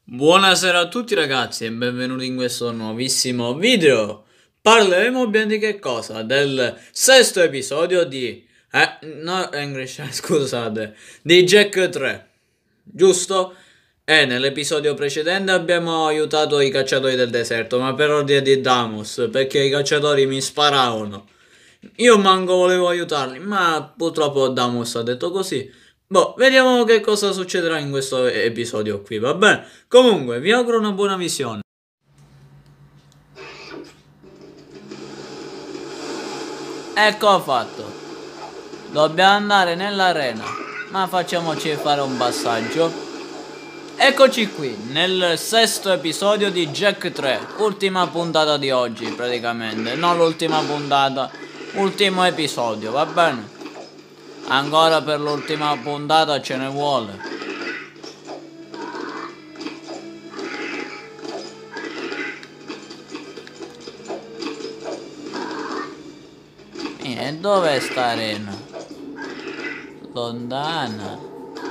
Buonasera a tutti ragazzi e benvenuti in questo nuovissimo video. Parleremo ben di che cosa? Del sesto episodio di no English, scusate, di Jack 3, giusto? E nell'episodio precedente abbiamo aiutato i cacciatori del deserto, ma per ordine di Damus, perché i cacciatori mi sparavano. Io manco volevo aiutarli, ma purtroppo Damus ha detto così. Boh, vediamo che cosa succederà in questo episodio qui, va bene? Comunque, vi auguro una buona visione. Ecco fatto. Dobbiamo andare nell'arena, ma facciamoci fare un passaggio. Eccoci qui, nel sesto episodio di Jack 3, ultima puntata di oggi praticamente, non l'ultima puntata, ultimo episodio, va bene? Ancora per l'ultima puntata ce ne vuole. E dov'è sta arena? Lontana.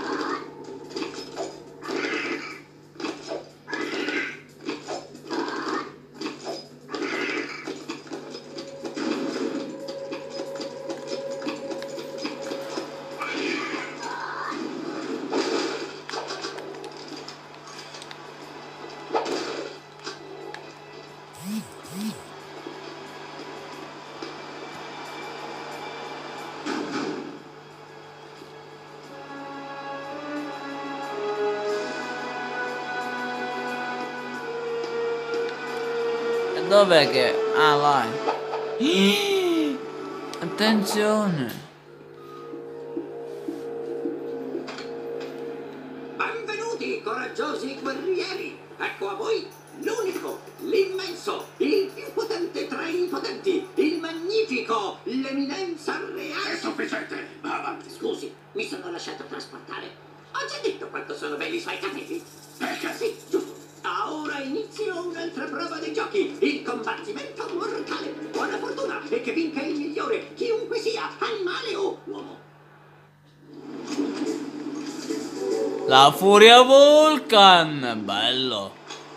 Dov'è che... Ah, là. Attenzione. Benvenuti, coraggiosi guerrieri! Ecco a voi l'unico, l'immenso, il più potente tra i potenti, il magnifico, l'eminenza reale. È sufficiente, va avanti. Scusi, mi sono lasciato trasportare. Ho già detto quanto sono belli i suoi capelli. Sì, giusto. Ora inizio un'altra prova dei giochi, il combattimento mortale. Buona fortuna e che vinca il migliore, chiunque sia, animale o uomo. La Furia Vulcan, bello.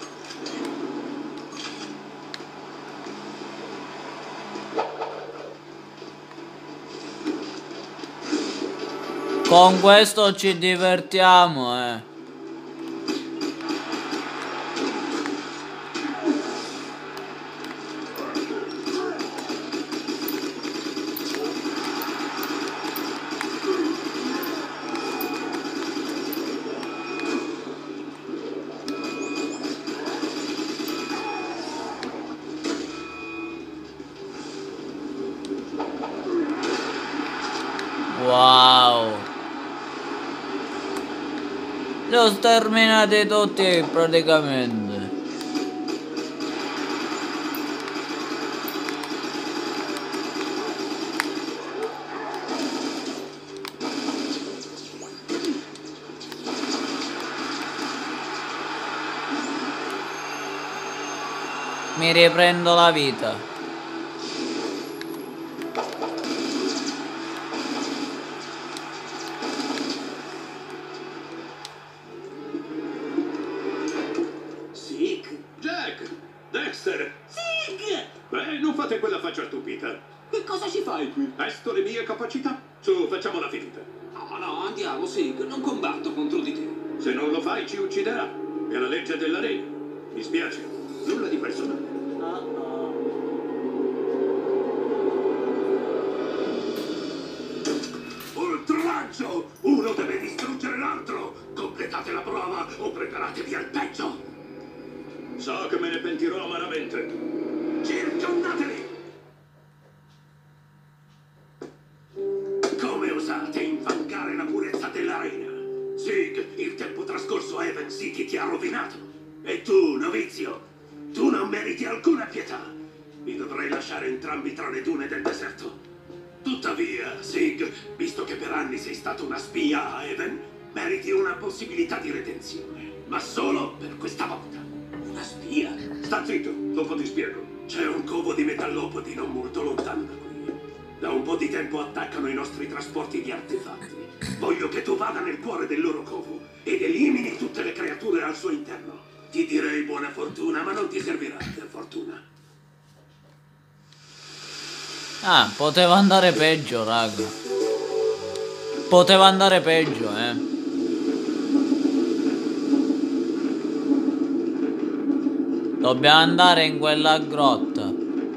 Con questo ci divertiamo, Wow. Li ho sterminati tutti praticamente. Mi riprendo la vita. Dexter! Sig! Beh, non fate quella faccia stupita. Che cosa ci fai qui? Testo le mie capacità. Su, facciamo la finita. No, andiamo, Sig. Non combatto contro di te. Se non lo fai, ci ucciderà. È la legge dell'arena. Mi spiace. Nulla di personale. Oltraggio! Uno deve distruggere l'altro. Completate la prova o preparatevi al peggio. So che me ne pentirò amaramente. Circondateli! Come osate infangare la purezza dell'arena? Sig, il tempo trascorso a Haven City ti ha rovinato. E tu, novizio, tu non meriti alcuna pietà. Vi dovrei lasciare entrambi tra le dune del deserto. Tuttavia, Sig, visto che per anni sei stato una spia a Haven, meriti una possibilità di redenzione. Ma solo per questa volta. Una spia? Sta zitto, dopo ti spiego. C'è un covo di metallopodi non molto lontano da qui. Da un po' di tempo attaccano i nostri trasporti di artefatti. Voglio che tu vada nel cuore del loro covo ed elimini tutte le creature al suo interno. Ti direi buona fortuna, ma non ti servirà per fortuna. Ah, poteva andare peggio, raga. Poteva andare peggio, Dobbiamo andare in quella grotta.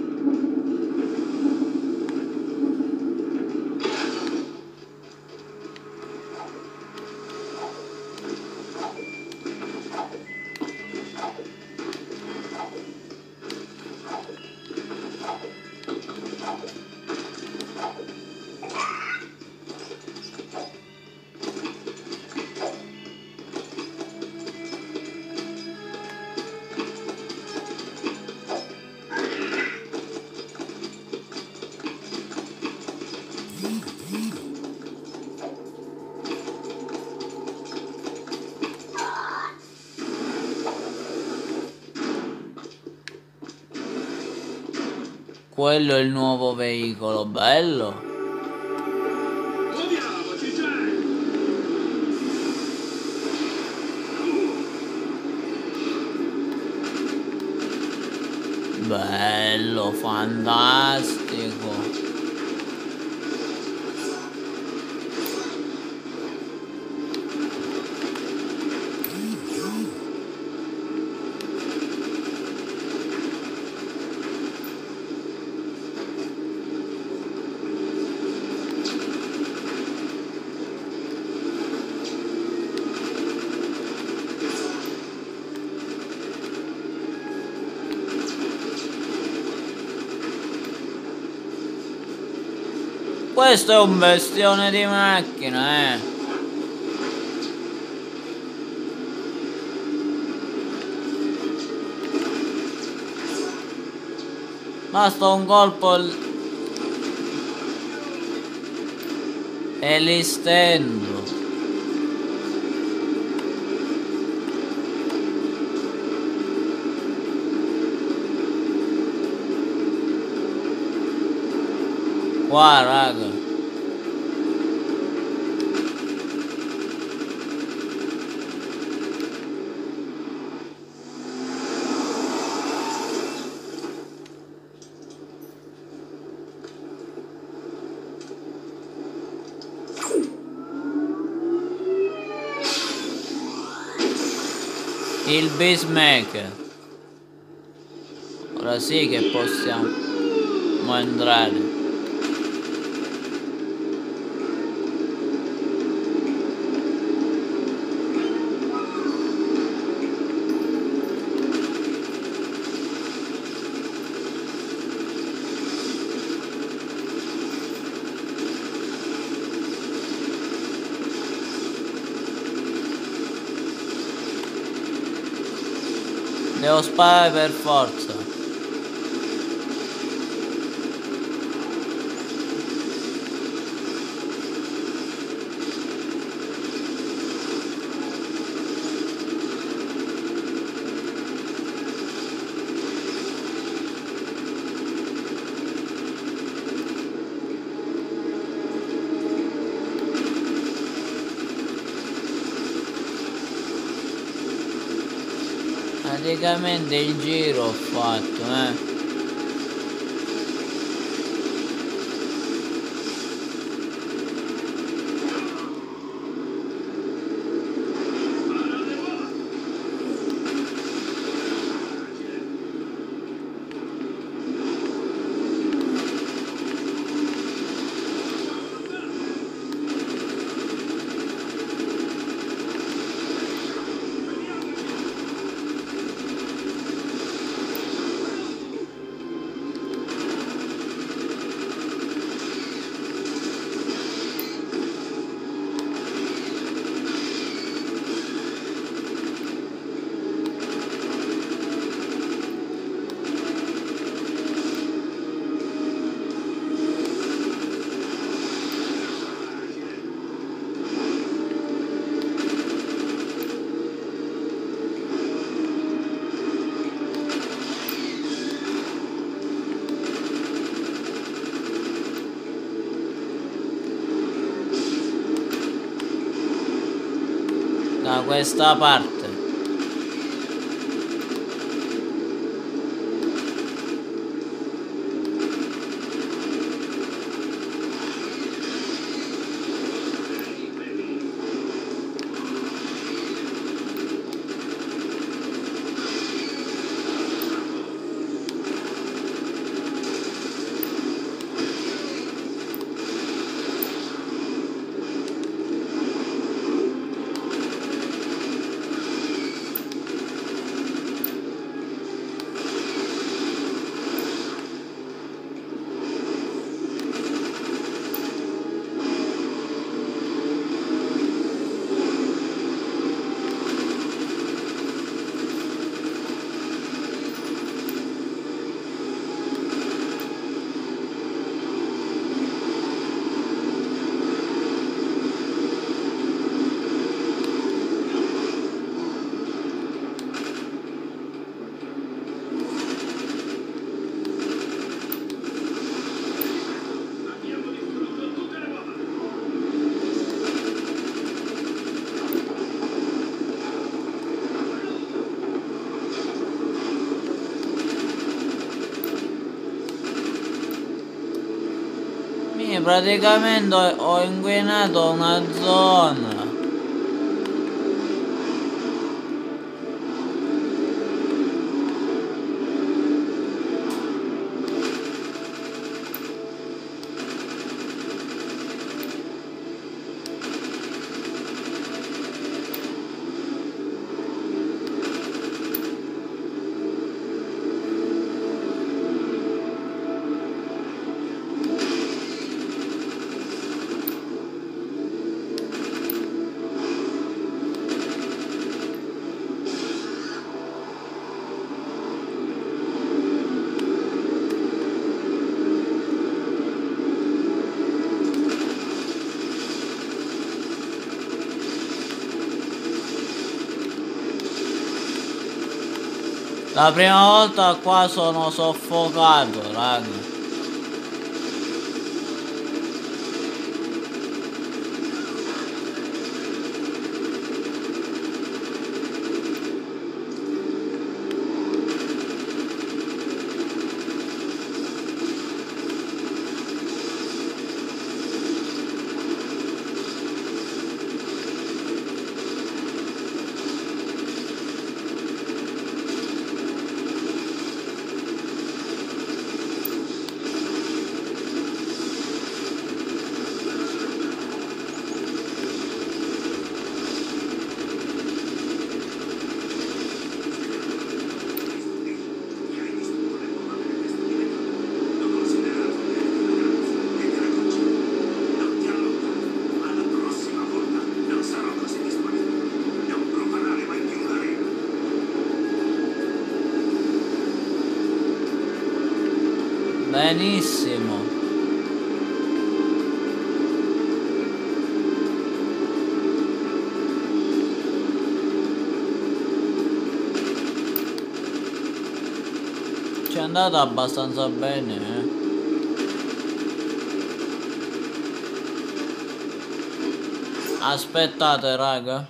Quello è il nuovo veicolo, bello. Muoviamoci, Jack! Bello, fantastico. Questo è un bestione di macchina, Basta un colpo e li stendo. Qua, raga. Il Beastmaker. Ora sì che possiamo entrare. Devo sparare per forza. Praticamente il giro ho fatto, Da questa parte. praticamente ho inquinato una zona. La prima volta qua sono soffocato, raga. Benissimo. Ci è andata abbastanza bene, Aspettate, raga.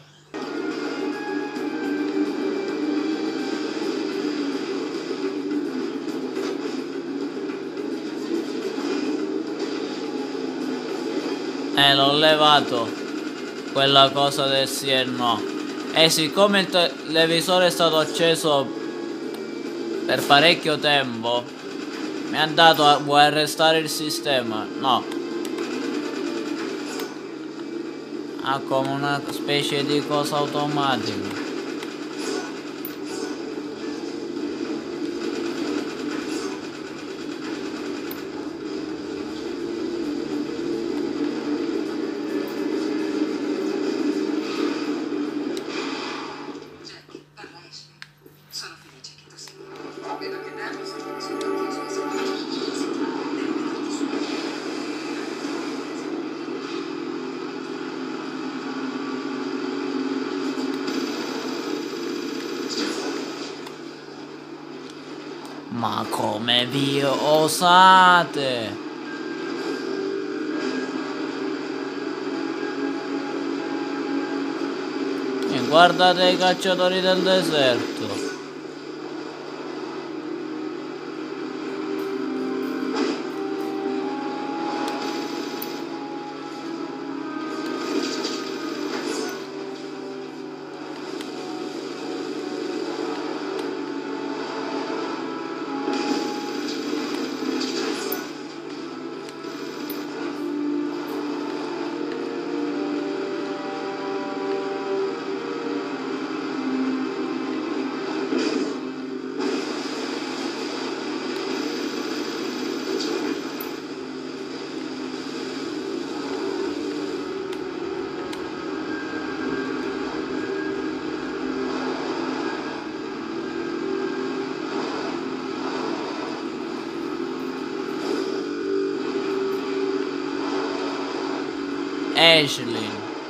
L'ho levato quella cosa del sì e no. E siccome il televisore è stato acceso per parecchio tempo, mi ha dato vuoi arrestare il sistema? No. Ha come una specie di cosa automatica. Ma come vi osate? E guardate i cacciatori del deserto. Ashley.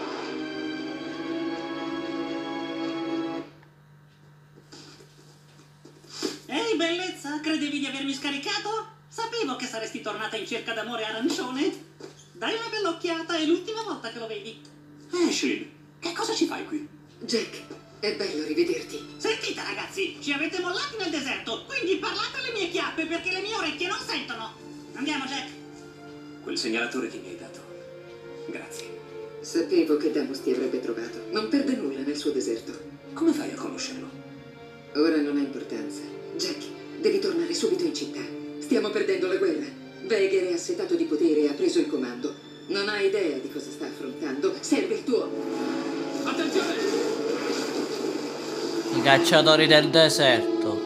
Ehi bellezza, credevi di avermi scaricato? Sapevo che saresti tornata in cerca d'amore arancione. Dai una bella occhiata, è l'ultima volta che lo vedi. Ashley, che cosa ci fai qui? Jack, è bello rivederti. Sentite ragazzi, ci avete mollati nel deserto, quindi parlate alle mie chiappe perché le mie orecchie non sentono. Andiamo Jack. quel segnalatore che mi hai dato. Grazie. Sapevo che Damos ti avrebbe trovato. Non perde nulla nel suo deserto. Come fai a conoscerlo? Ora non ha importanza. Jack, devi tornare subito in città. Stiamo perdendo la guerra. Veger è assetato di potere e ha preso il comando. Non ha idea di cosa sta affrontando. Serve il tuo... Attenzione! I cacciatori del deserto.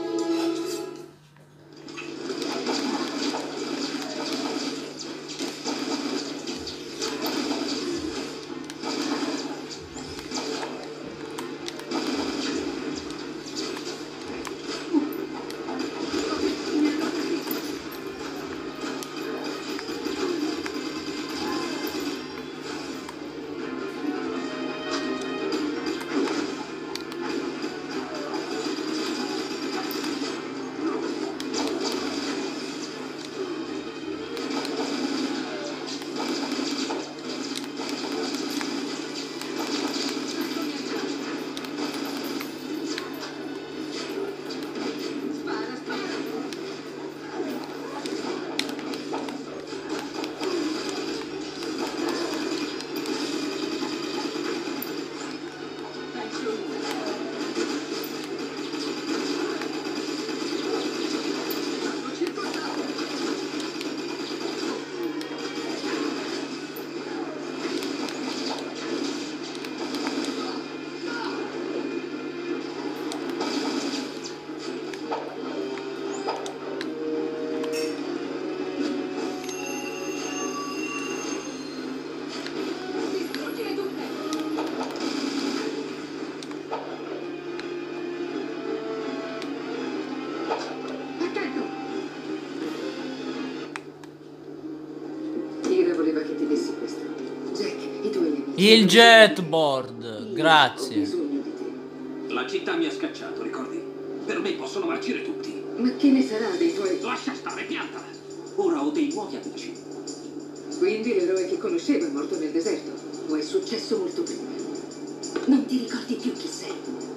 Voleva che ti dessi questo. Jack, i tuoi amici... Il jetboard, Ho grazie. bisogno di te. La città mi ha scacciato, ricordi? Per me possono marcire tutti. Ma che ne sarà dei tuoi... Lascia stare, pianta! Ora ho dei nuovi amici. Quindi l'eroe che conoscevo è morto nel deserto. O è successo molto prima? Non ti ricordi più chi sei.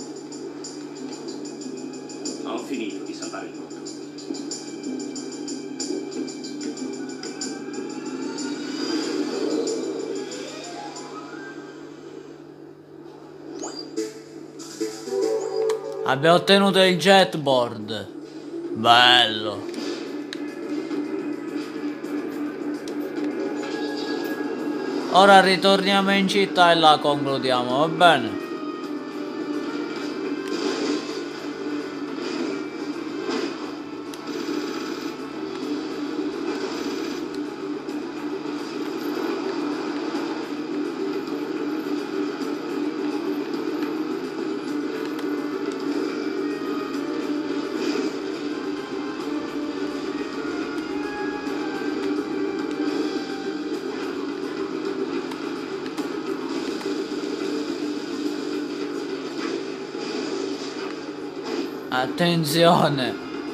Ho finito di salvare il mondo. Abbiamo ottenuto il jetboard. Bello. Ora ritorniamo in città e la concludiamo, va bene? Attenzione.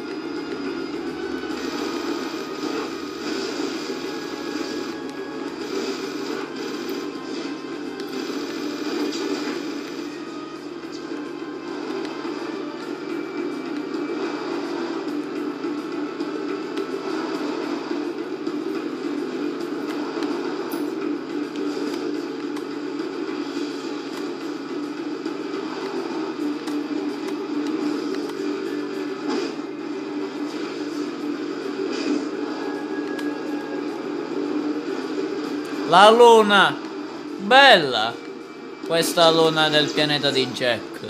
La luna. Bella. Questa luna del pianeta di Jack.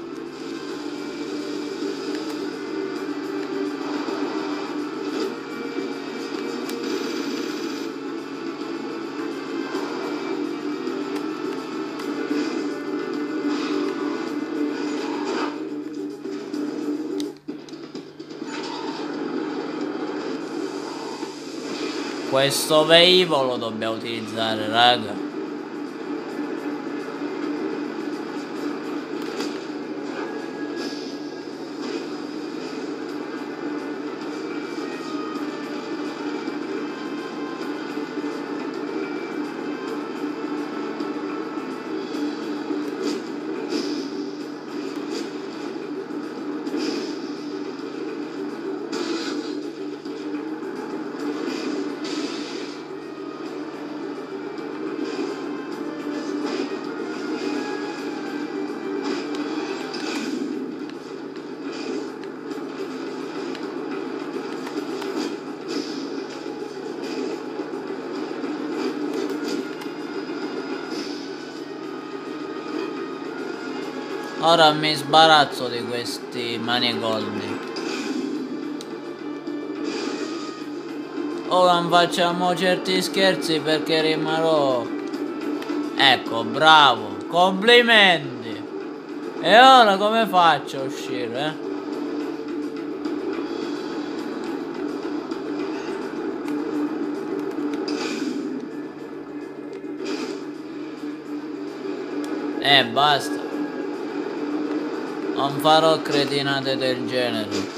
Questo velivolo dobbiamo utilizzare, raga. Ora mi sbarazzo di questi manigoldi. Ora non facciamo certi scherzi perché rimarrò. Ecco, bravo, complimenti. E ora come faccio a uscire, basta. Non farò cretinate del genere.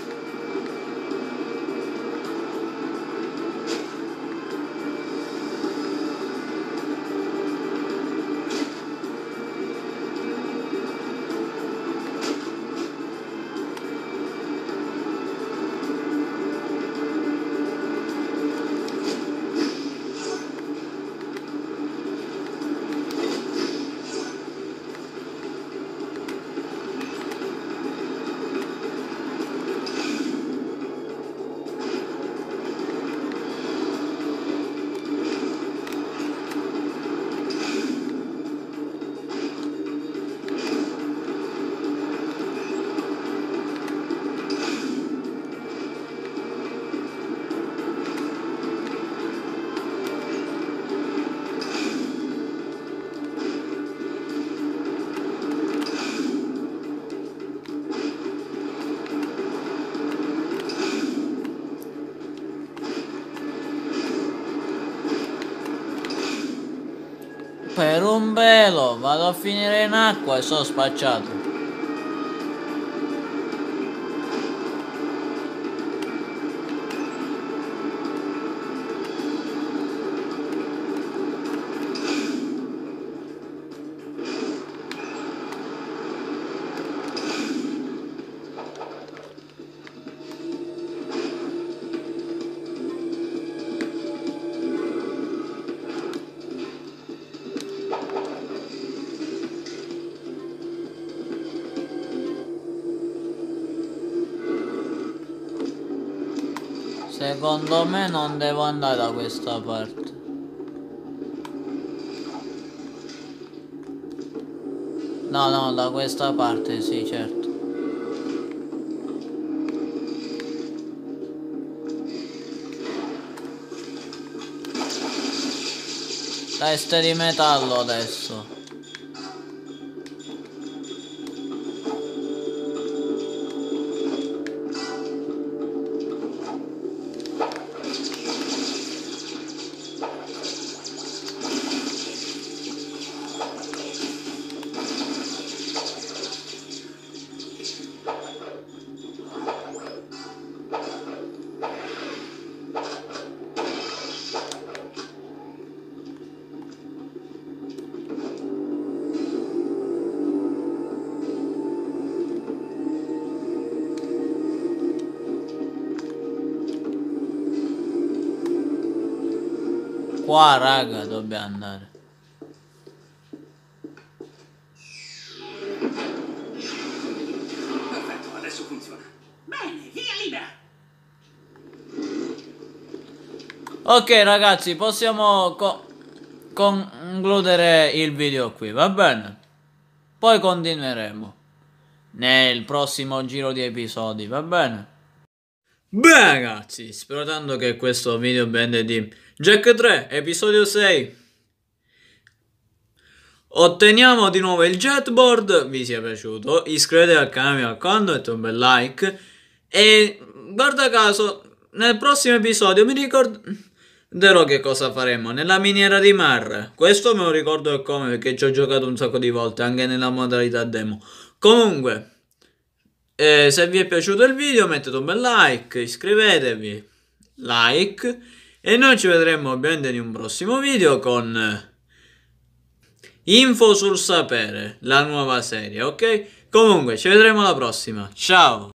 Per un pelo vado a finire in acqua e sono spacciato. Secondo me non devo andare da questa parte. No, da questa parte, sì, certo. Teste di metallo adesso. Qua, raga, dobbiamo andare. Perfetto, adesso funziona. Bene, via libera. Ok ragazzi, possiamo concludere il video qui, va bene? Poi continueremo nel prossimo giro di episodi, va bene? Beh ragazzi, spero tanto che questo video band di Jack 3, episodio 6, otteniamo di nuovo il jetboard, vi sia piaciuto, iscrivetevi al canale, mi raccomando, mettete un bel like e guarda caso nel prossimo episodio mi ricorderò che cosa faremo nella miniera di Mar. Questo me lo ricordo e come, perché ci ho giocato un sacco di volte anche nella modalità demo. Comunque se vi è piaciuto il video mettete un bel like, iscrivetevi, like, e noi ci vedremo ovviamente in un prossimo video con Info sul sapere, la nuova serie, ok? Comunque ci vedremo alla prossima, ciao!